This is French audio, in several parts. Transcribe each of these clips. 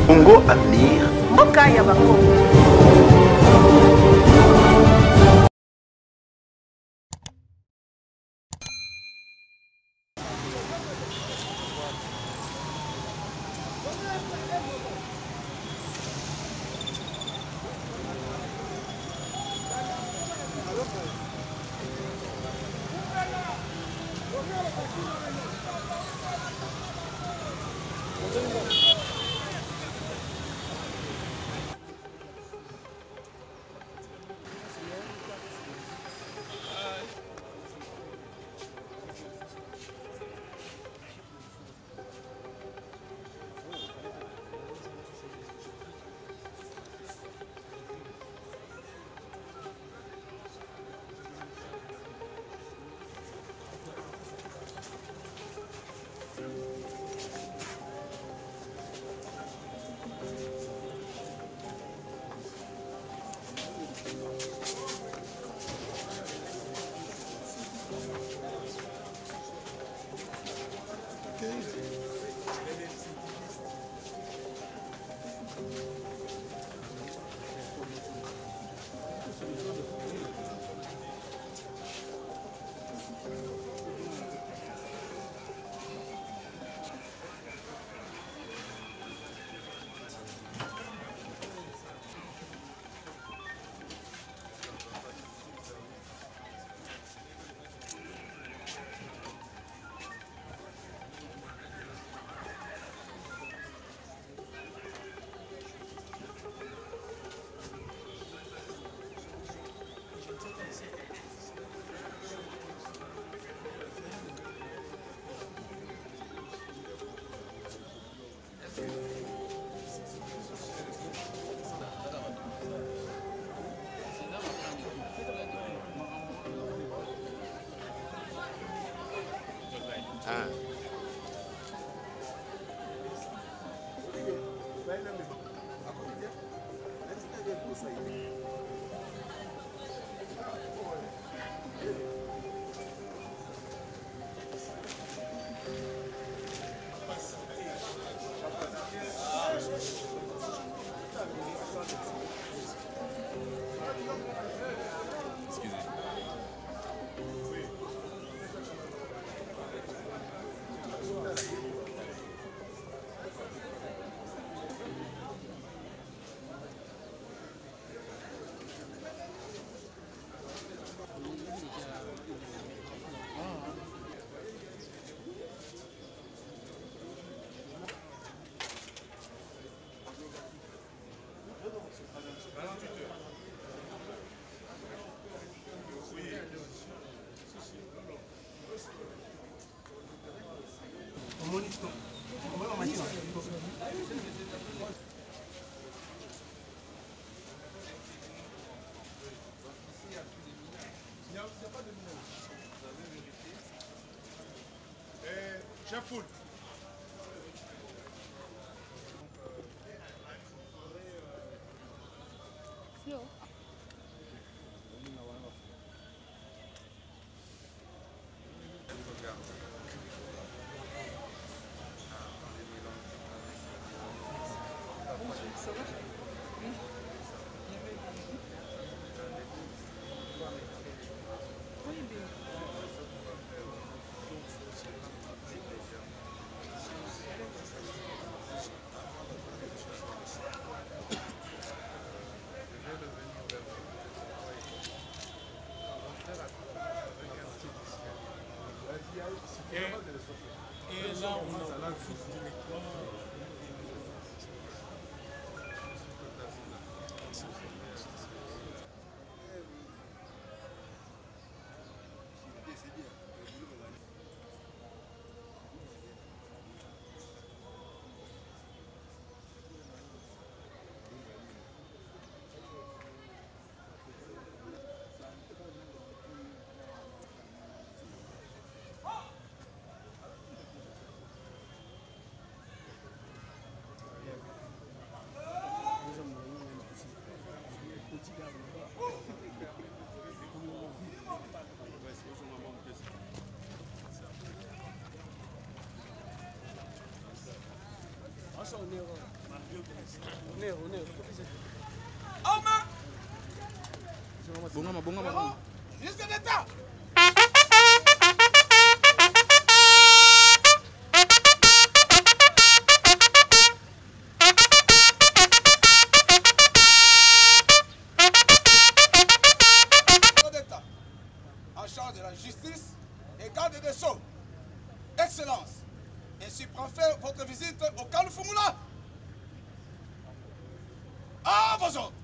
Congo Avenir. Mboka ya Bakongo. Chafoul. Et là, on a le foot directoire. Sonero. Bonga. Ministre d'État. En charge de la justice et garde des Sceaux. Excellence, ainsi prend fait votre visite au camp de Fumula. À vos ordres.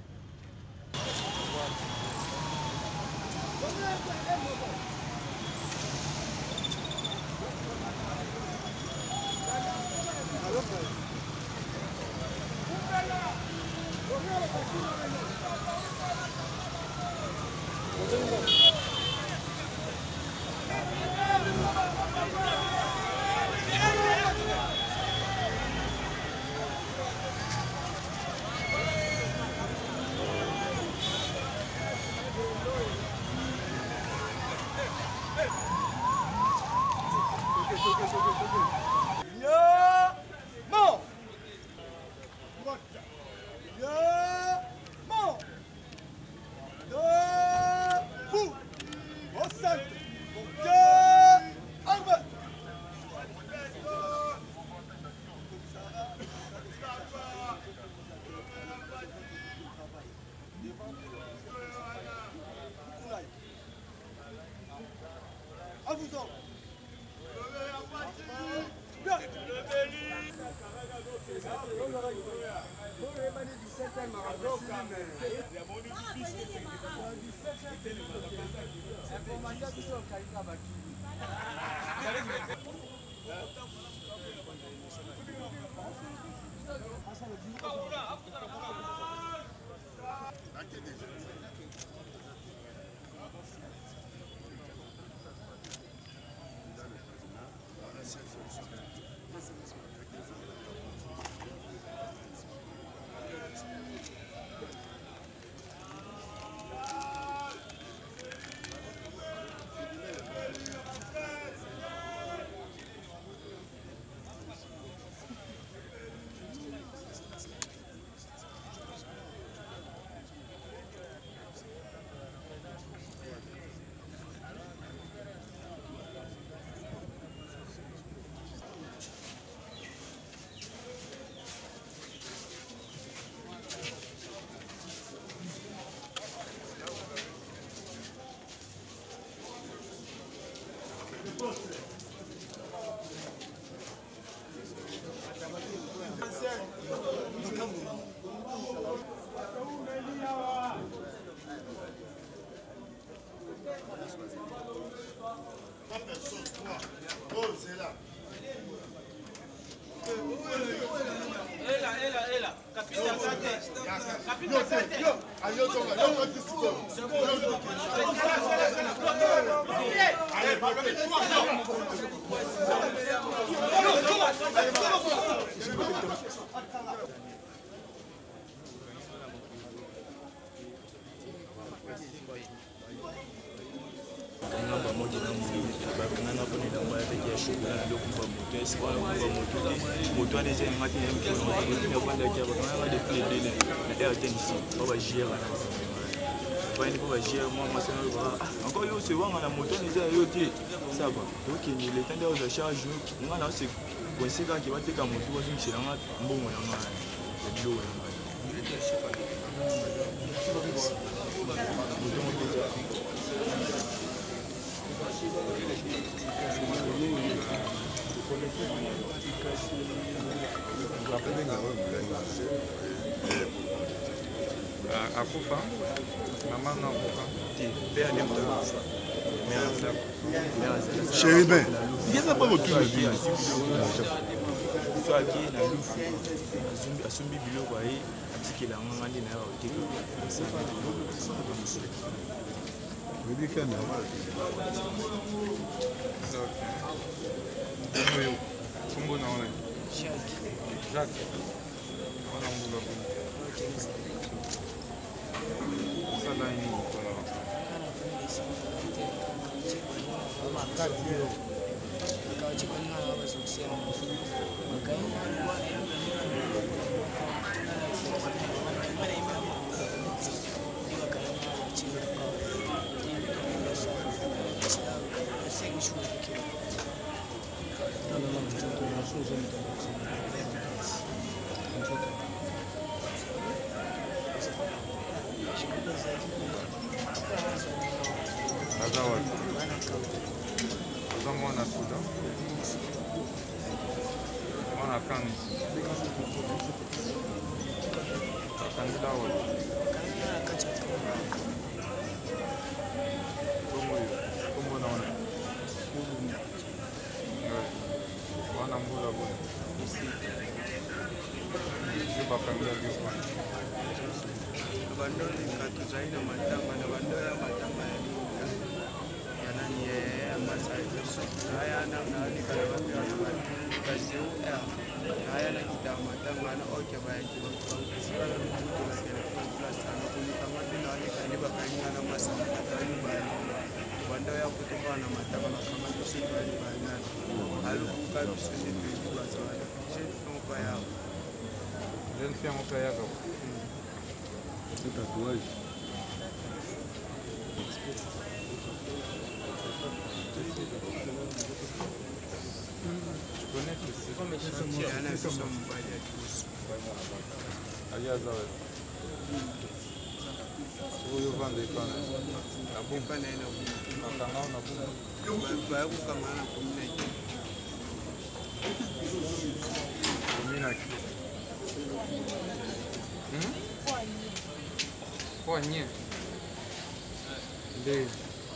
Encore yo c'est vraiment la moto les a yo qui ça va donc il est temps de charge nous on a c'est coincé quand qui va te comme moto sur c'est là bon on a bio Akufa, maman n'a pas. Chérie, ben, il y a pas autour de lui. Soit qui est dans l'ouf, à son biblio, quoi, et à ce qu'il a un mandé n'a pas été que ça. Je dis qu'il y a Jacques. Kau cakap nak apa sukses, makanya Azawad. Azamwana Suda. Mwana Kangi. Kangi Dawad. Como não, né? Wana mbula bwana. Juba kamera view point. Bando ni katuzaina matamba na bando ya matamba ya nani ya masaizo. Haya na nani kana wapi na kazi haya na kitama matamba na oke baya kiwa. Sala na mtu na telefoni plus sana kama ndio nani kaniba kainga na masama katani baya. Bando ya kutoka na matamba na kama tusibali baya. Aluka bisoni bibi kwa zawadi. Jefu kwa yao. Jeune fille mon père yako. C'est tatouage. Tu connais que c'est Comme chantier à la façon de tous. Ali Azawad. Huyo vande pana. Na Kumpa na ina kangao na bumu. baya kama na kumneke. Kumina ki. Poignée. Ndio.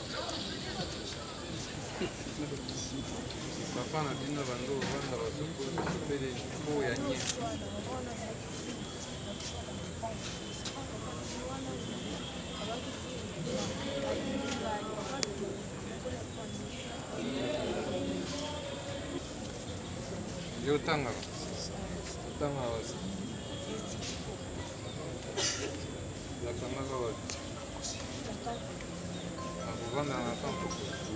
Papa na bino bando vanda basoko pele po ya nye. Yo tanga. Tanga wasi. La tanga wasi. Akuvanda na kampo.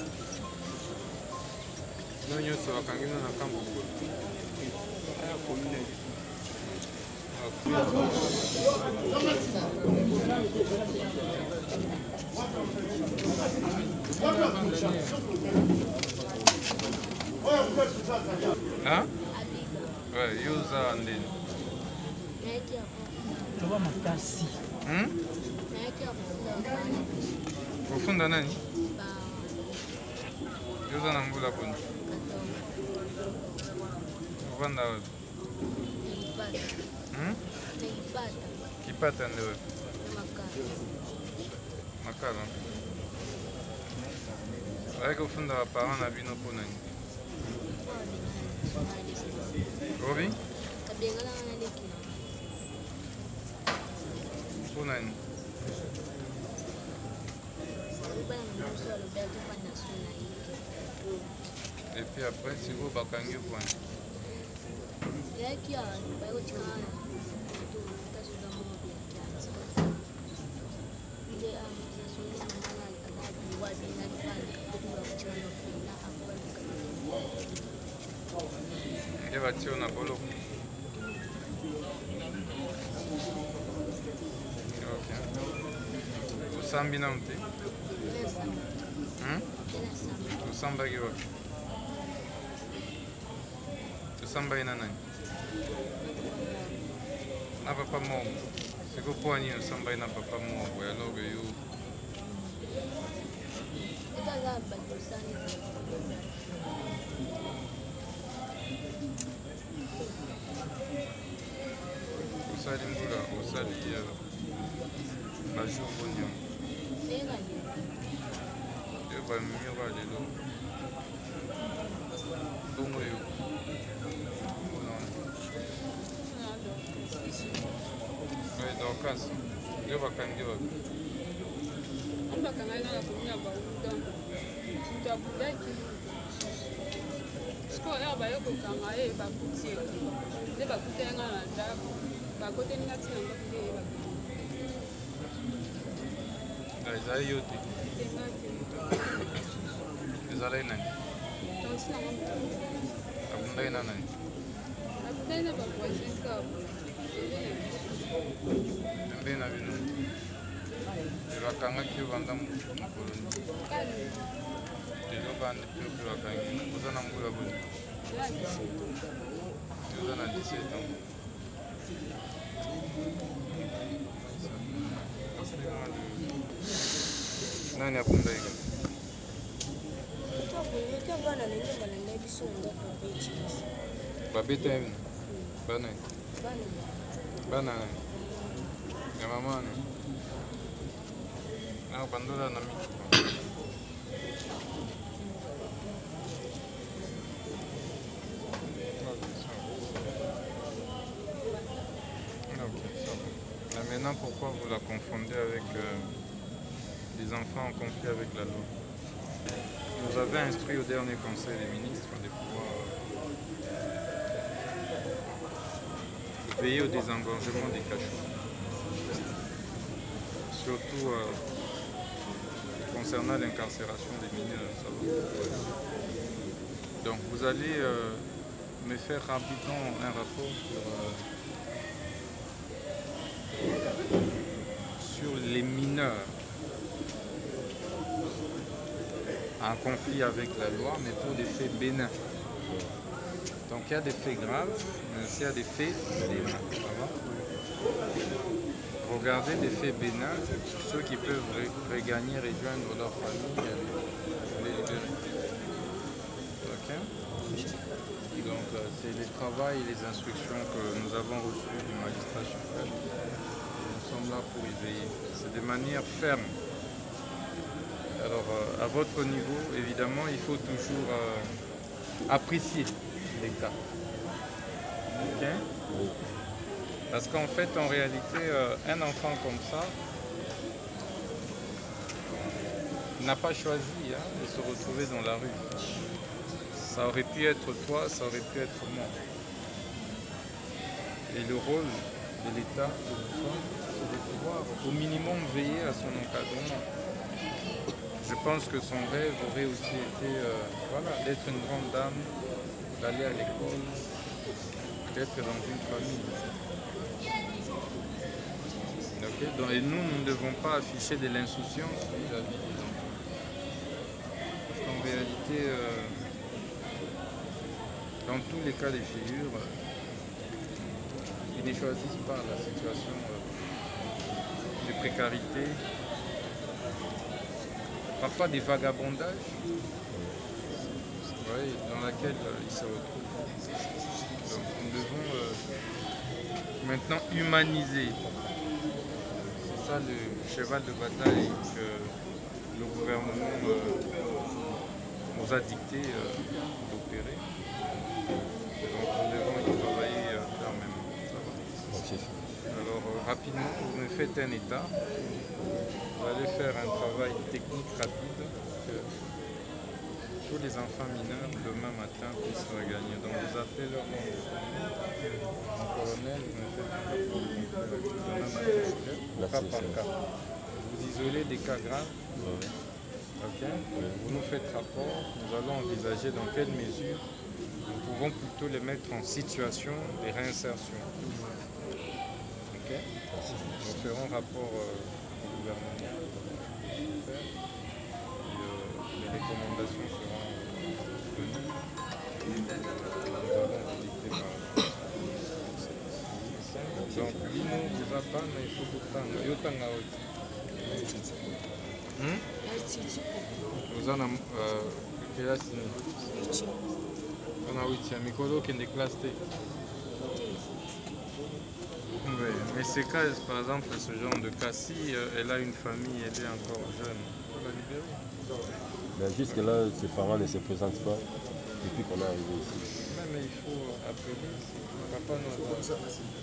Nyonso wakangina na kampo. Haya kumneke. Hein? Ouais, Yuza Andin. Toba matasi. Kufunda nani? Yuza na mbula kuna. Kufanda wapi? Kipata ndio wapi? Makala. Wale kufunda wa parents na bino po nani? Robi? Po nani? Et puis après, si vous bakangi point. Nge batio na bolo. Ok. Usambi na mti. Usamba ki wapi? Usamba ina nani? Na papa mo. Siku pwani usamba ina papa mo. Ya logo yu. Usali mbula, usali ya baju bonyo. Yo ba miyo ba lelo. Bongo yo. Ouais, dans le cas, yo ba kangi wapi? Ezali yo te. Ezali nani? Abundai na nani? Pembe na bino. Bakangaki yo banda mokolo. Lelo bandi pe bakangi. Oza na mbula boni. Nani akunda hiyo? Babeta hivi. Bana. Bana. Ya mama ni. Na bandura na mimi. Maintenant, pourquoi vous la confondez avec des enfants en conflit avec la loi? Vous avez instruit au dernier conseil des ministres de pouvoir veiller au désengorgement des cachots. Surtout concernant l'incarcération des mineurs. Ça va. Donc vous allez me faire rapidement un rapport sur les mineurs en conflit avec la loi, mais pour des faits bénins. Donc il y a des faits graves, mais aussi il y a des faits bénins. Regardez des faits bénins, ceux qui peuvent regagner, rejoindre leur famille, les libérer. Ok? Donc c'est le travail et les instructions que nous avons reçues du magistrat chef. Nous sommes là pour y veiller. C'est de manière ferme. Alors, à votre niveau, évidemment, il faut toujours apprécier les cas. Okay? Parce qu'en fait, en réalité, un enfant comme ça n'a pas choisi de se retrouver dans la rue. Ça aurait pu être toi, ça aurait pu être moi. Et le rôle de l'État, c'est de pouvoir au minimum veiller à son encadrement. Je pense que son rêve aurait aussi été d'être une grande dame, d'aller à l'école, d'être dans une famille. Okay? Donc, et nous ne devons pas afficher de l'insouciance vis-à-vis des enfants. Parce qu'en réalité, dans tous les cas de figure, ils ne choisissent pas la situation de précarité, parfois des vagabondages, dans laquelle ils se retrouvent. Donc nous devons maintenant humaniser. C'est ça le cheval de bataille que le gouvernement nous a dicté d'opérer. Donc nous devons y travailler fermement. Alors rapidement, vous me faites un état. Vous allez faire un travail technique rapide que tous les enfants mineurs demain matin puissent regagner. Donc vous appelez leur nom de famille. Mon colonel, vous me faites un rapport demain matin, cas par cas. Vous isolez des cas graves. Okay? Vous nous faites rapport. Nous allons envisager dans quelle mesure nous pouvons plutôt les mettre en situation de réinsertion. Okay? Nous ferons rapport au gouvernement. Les recommandations seront données. Nous allons dicter par donc, lui, nous, vous appelons, mais il faut que vous en avez classe. On a 8e, Mikolo qui est de classe T. Oui, mais ces cas, par exemple, ce genre de cas, si elle a une famille, elle est encore jeune, on va la libérer. Ben, jusque-là, ses parents ne se présentent pas depuis qu'on est arrivé ici. Mais il faut appeler. Papa nous a... Il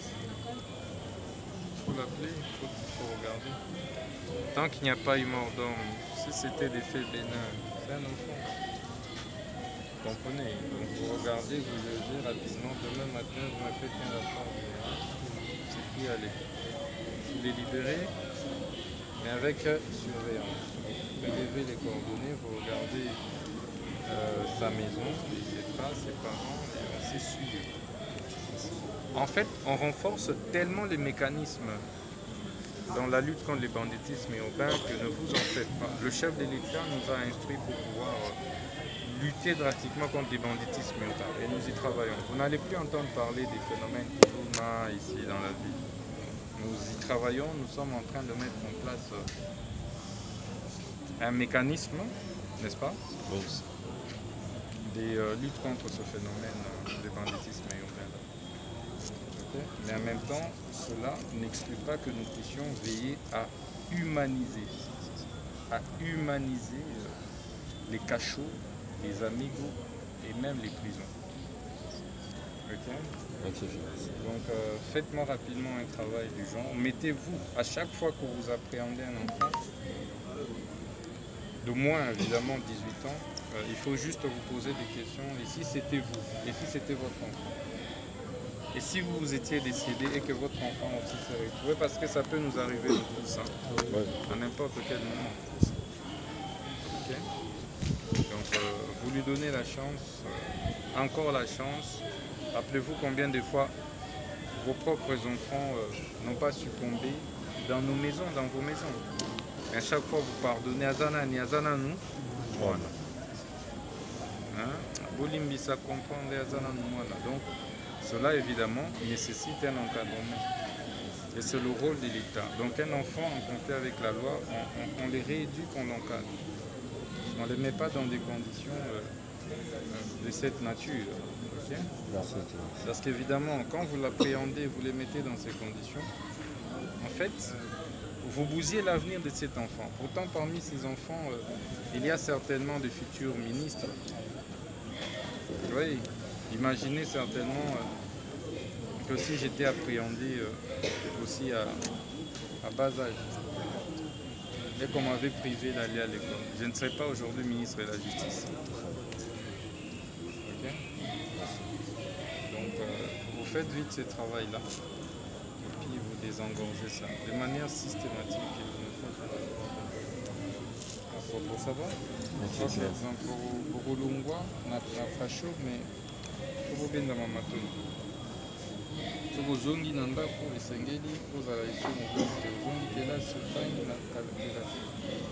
faut l'appeler, il faut regarder. Tant qu'il n'y a pas eu mort d'homme, si c'était des faits bénins, c'est un enfant. Vous comprenez? Donc vous regardez, vous levez rapidement. Demain matin, vous me faites un rapport. C'est plus aller. Vous les libérez, mais avec surveillance. Vous relevez les coordonnées, vous regardez sa maison, ses traces, ses parents, et on sait suivre. En fait, on renforce tellement les mécanismes dans la lutte contre le banditisme urbain que ne vous en faites pas. Le chef de l'État nous a instruit pour pouvoir lutter drastiquement contre les banditismes urbains. Et nous y travaillons. Vous n'allez plus entendre parler des phénomènes Koulouna ici dans la ville. Nous y travaillons, nous sommes en train de mettre en place un mécanisme, n'est-ce pas, Oui. des luttes contre ce phénomène de banditisme urbain. Okay. Mais en même temps, cela n'exclut pas que nous puissions veiller à humaniser les cachots, les amigos et même les prisons. Okay. Donc faites-moi rapidement un travail du genre. Mettez-vous, à chaque fois que vous appréhendez un enfant, de moins évidemment 18 ans, il faut juste vous poser des questions. Et si c'était vous? Et si c'était votre enfant? Et si vous étiez décédé et que votre enfant aussi s'est retrouvé? Parce que ça peut nous arriver de tout ça, à n'importe quel moment. Okay. Donc vous lui donnez la chance, encore la chance. Rappelez-vous combien de fois vos propres enfants n'ont pas succombé dans nos maisons, dans vos maisons. Et à chaque fois vous pardonnez Azana ni Azana nous. Voilà. Bolimbisa comprendre Azana nous. Voilà. Donc cela évidemment nécessite un encadrement. Et c'est le rôle de l'État. Donc un enfant en conflit avec la loi, on les rééduque, on l'encadre. On ne les met pas dans des conditions de cette nature. Okay? Parce qu'évidemment, quand vous l'appréhendez, vous les mettez dans ces conditions, en fait, vous bousillez l'avenir de cet enfant. Pourtant, parmi ces enfants, il y a certainement de futurs ministres. Vous voyez, imaginez certainement que si j'étais appréhendé aussi à bas âge, et qu'on m'avait privé d'aller à l'école, je ne serais pas aujourd'hui ministre de la Justice. Okay? Donc, vous faites vite ce travail-là, et puis vous désengorgez ça de manière systématique. Pour savoir, par exemple, pour Lungwa, na fasho, mais pour benda mamatoni. Pour zongi nanda pour les sengeli, pour la issue de zongi kelasi, ufangi na kelasi.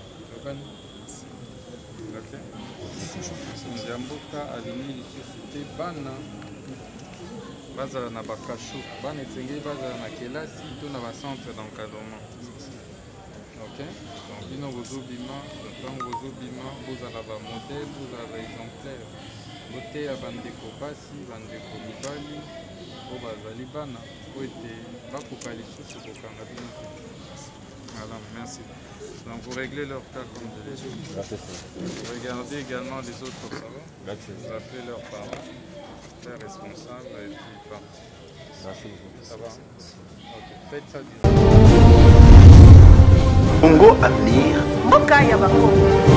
Ok. Nzamboka alingi lisusu te bana bazala na bakasho, bana esengeli bazala na kelasi to na bacentre d'encadrement. Ok. Donc bino bozobima, ntango bozobima bozala ba modèle, bozala ba exemplaire. Boteya bandeko basi, bandeko mibali, oyo bazali bana po ete bakoka lisusu kokanga bino te. Voilà, merci. Donc vous réglez leur cas comme de l'habitude. Vous regardez également les autres parents. Vous appelez leurs parents, leurs responsables et puis partir. Merci beaucoup. Ça va? Ok, faites ça du Congo Avenir. Mboka ya Bakongo.